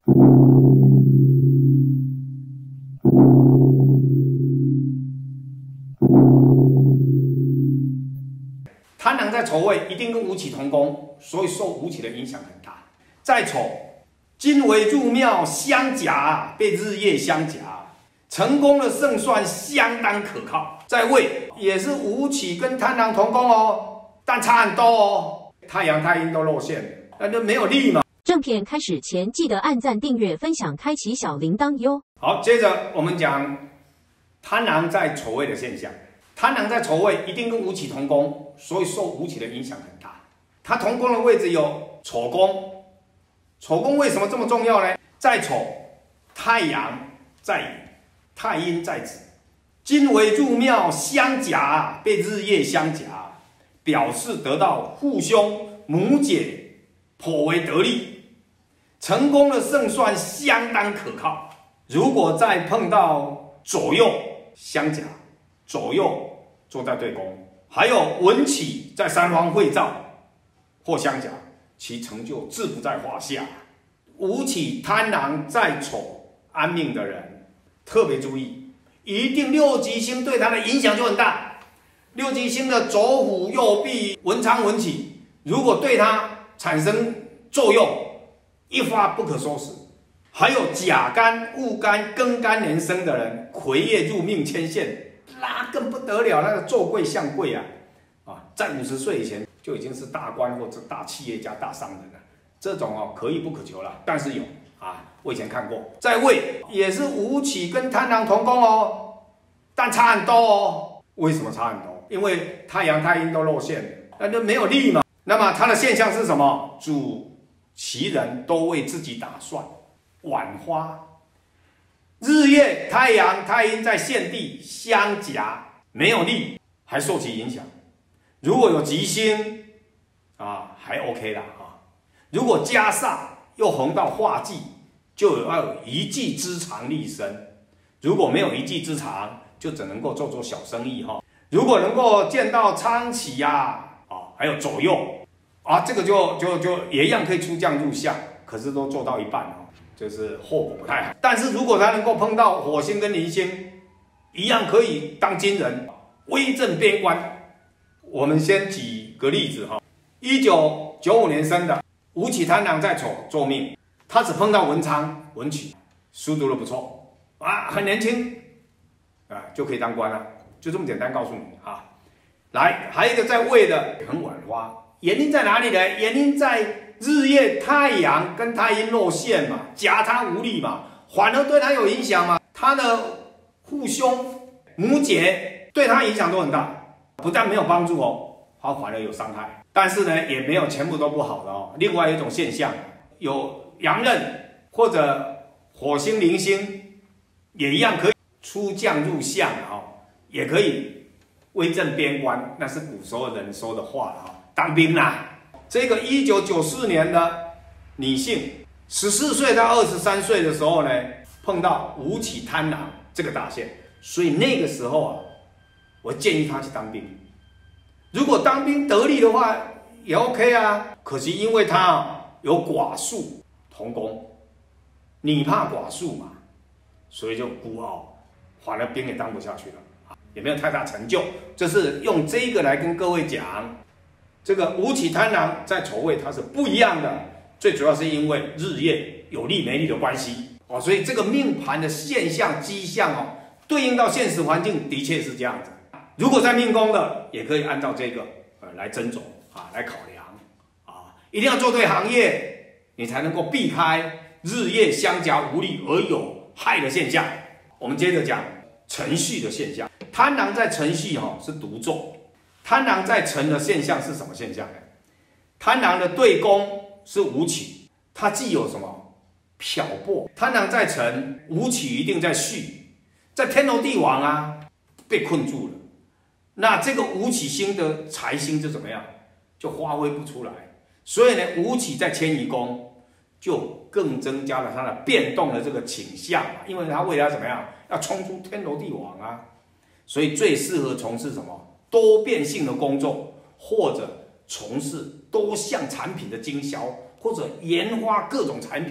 贪狼在丑位一定跟武曲同宫，所以受武曲的影响很大。再丑，金为入庙相夹，被日夜相夹，成功的胜算相当可靠。在位也是武曲跟贪狼同宫哦，但差很多哦，太阳太阴都露馅，那就没有利嘛。 正片开始前，记得按赞、订阅、分享、开启小铃铛哟。 好，接着我们讲贪狼在丑位的现象。贪狼在丑位一定跟武曲同宫，所以受武曲的影响很大。它同宫的位置有丑宫，丑宫为什么这么重要呢？在丑，太阳在寅，太阴在子，金为入庙相夹，被日夜相夹，表示得到父兄母姐颇为得力，成功的胜算相当可靠。如果再碰到左右相夹，左右坐在对宫，还有文曲在三方会照或相夹，其成就自不在话下。武曲贪狼在丑安命的人特别注意，一定六吉星对他的影响就很大。六吉星的左辅右弼文昌文曲，如果对他产生作用，一发不可收拾。还有甲干、戊干、庚干年生的人，癸月入命牵线，那更不得了，那个做贵相贵啊！在50岁以前就已经是大官或者大企业家、大商人了。这种可遇不可求了，但是有我以前看过。在位也是武曲跟贪狼同宫哦，但差很多哦。为什么差很多？因为太阳太阴都露馅，那就没有利嘛。那么它的现象是什么？主其人都为自己打算。晚花，日月太阳太阴在现地相夹，没有利，还受其影响。如果有吉星还 OK 啦如果加上又逢到化忌，就要有一技之长立身。如果没有一技之长，就只能够做小生意如果能够见到昌起还有左右这个就也一样可以出将入相，可是都做到一半就是后果不太好。但是如果他能够碰到火星跟铃星，一样可以当金人，威震边关。我们先举个例子1995年生的武曲贪狼在丑坐命，他只碰到文昌文曲，书读得不错很年轻就可以当官了，就这么简单告诉你来，还有一个在位的很晚花，原因在哪里呢？原因在日夜太阳跟太阴落陷嘛，夹他无力嘛，反而对他有影响嘛。他的父兄母姐对他影响都很大，不但没有帮助他反而有伤害。但是呢，也没有全部都不好的另外一种现象，有阳刃或者火星铃星，也一样可以出将入相也可以威震边关，那是古时候人说的话当兵这个1994年的女性，14岁到23岁的时候呢，碰到武曲贪狼这个大限，所以那个时候我建议她去当兵。如果当兵得力的话也 OK可惜因为她有寡宿同宫，你怕寡宿嘛，所以就孤傲，反而兵也当不下去了也没有太大成就。这是用这个来跟各位讲。这个武曲贪狼在丑位它是不一样的，最主要是因为日夜有利没利的关系所以这个命盘的现象迹象对应到现实环境的确是这样子。如果在命宫的，也可以按照这个来斟酌来考量一定要做对行业，你才能够避开日夜相夹无力而有害的现象。我们接着讲辰戌的现象。贪狼在辰戌是独坐。贪狼在辰的现象是什么现象呢？贪狼的对宫是武曲，它既有什么漂泊。贪狼在辰，武曲一定在戌，在天罗地网被困住了。那这个武曲星的财星就怎么样？就发挥不出来。所以呢，武曲在迁移宫就更增加了它的变动的这个倾向因为它为了怎么样，要冲出天罗地网所以最适合从事什么？多变性的工作，或者从事多项产品的经销，或者研发各种产品。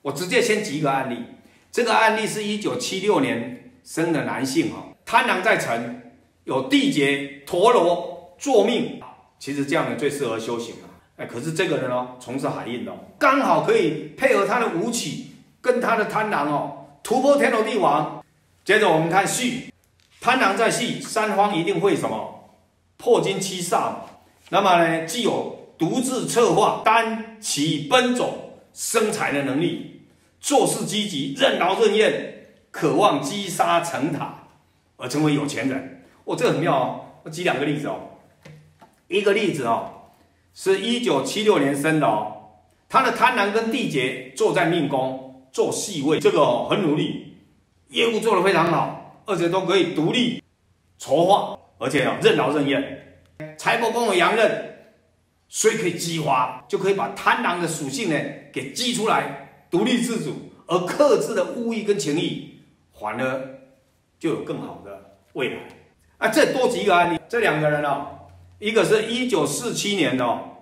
我直接先举一个案例，这个案例是1976年生的男性贪狼在辰，有地劫、陀罗、坐命，其实这样的最适合修行可是这个人从事海运刚好可以配合他的武曲跟他的贪狼突破天罗地网。接着我们看戌，贪狼在戌，三方一定会什么破金七煞嘛。那么呢，既有独自策划、单骑奔走、生财的能力，做事积极、任劳任怨，渴望积沙成塔而成为有钱人。这个很妙我举2个例子一个例子是1976年生的他的贪狼跟地劫坐在命宫做系位，这个很努力，业务做得非常好，而且都可以独立筹划，而且任劳任怨。财帛宫有阳刃，所以可以激发，就可以把贪狼的属性呢给激出来，独立自主，而克制的物欲跟情欲，反而就有更好的未来。这多举一个案例，这2个人一个是1947年的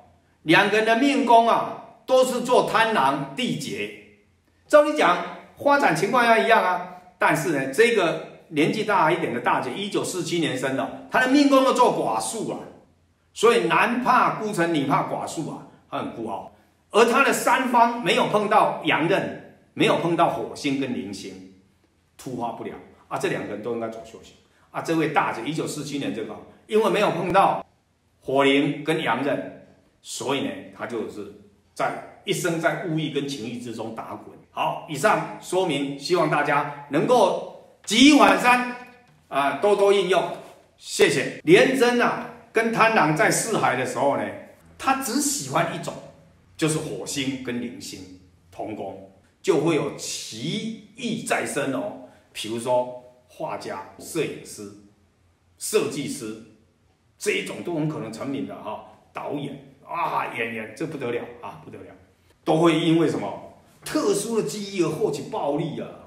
2个人的命宫都是做贪狼地劫。照理讲，发展情况要一样但是呢，这个年纪大一点的大姐，1947年生的，她的命宫都做寡宿所以男怕孤城，女怕寡宿她很孤傲。而她的三方没有碰到阳刃，没有碰到火星跟铃星，突发不了这2个人都应该走修行这位大姐1947年这个，因为没有碰到火铃跟阳刃，所以呢，她就是一生在物欲跟情欲之中打滚。好，以上说明，希望大家能够举一反三多多应用，谢谢。廉贞跟贪狼在四海的时候呢，他只喜欢一种，就是火星跟铃星同宫，就会有奇异在身比如说画家、摄影师、设计师这一种都很可能成名的导演演员，这不得了不得了，都会因为什么特殊的记忆而获取暴利